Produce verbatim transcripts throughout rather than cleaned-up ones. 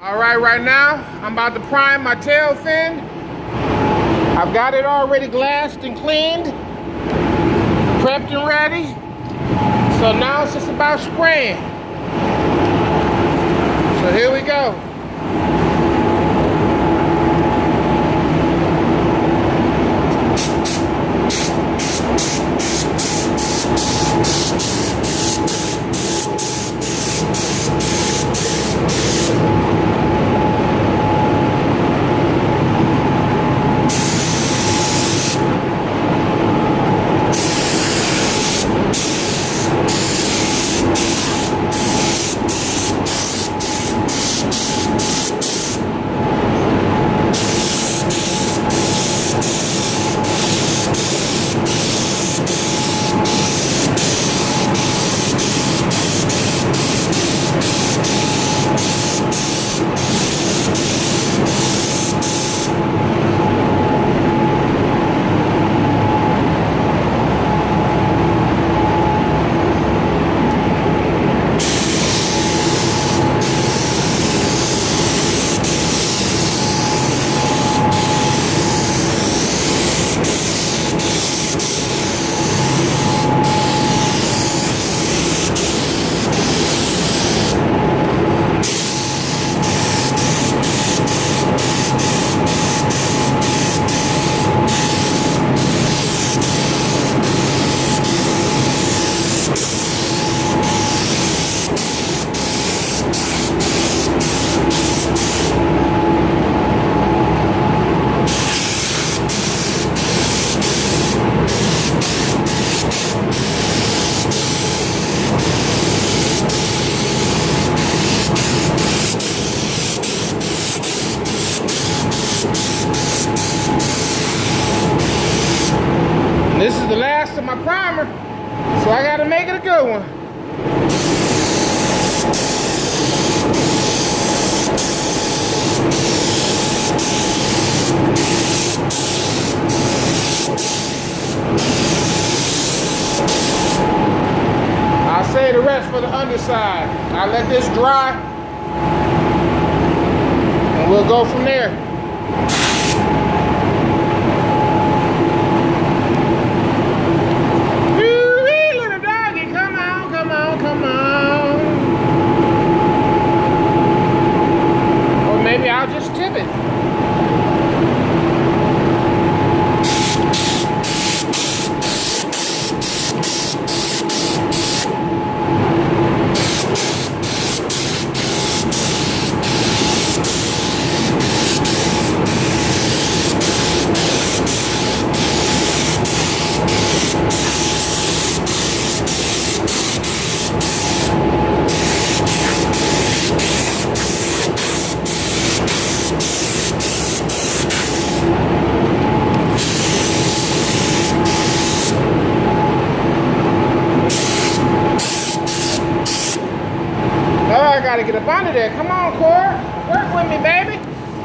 All right, right now, I'm about to prime my tail fin. I've got it already glassed and cleaned, prepped and ready. So now it's just about spraying. So here we go. This is the last of my primer, so I gotta make it a good one. I'll save the rest for the underside. I'll let this dry, and we'll go from there. Maybe I'll just tip it. I gotta get up under there. Come on, Cora. Work with me, baby.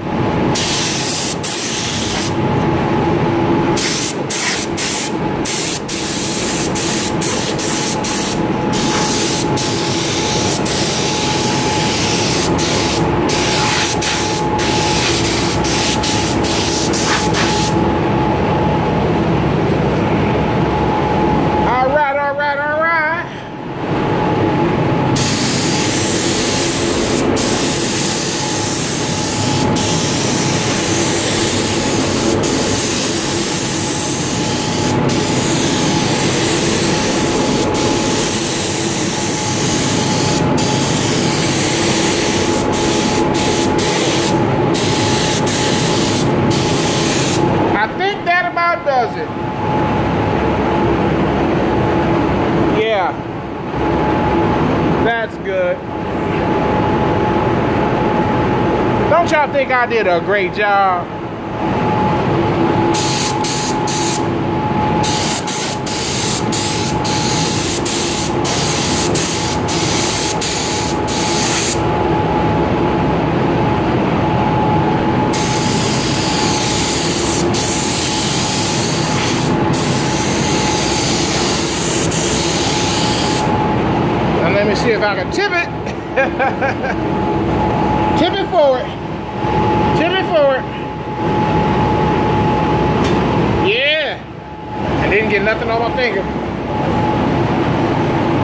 All right, all right, all right. Does it? Yeah, that's good. Don't y'all think I did a great job? Let me see if I can tip it. Tip it forward. nothing on my finger.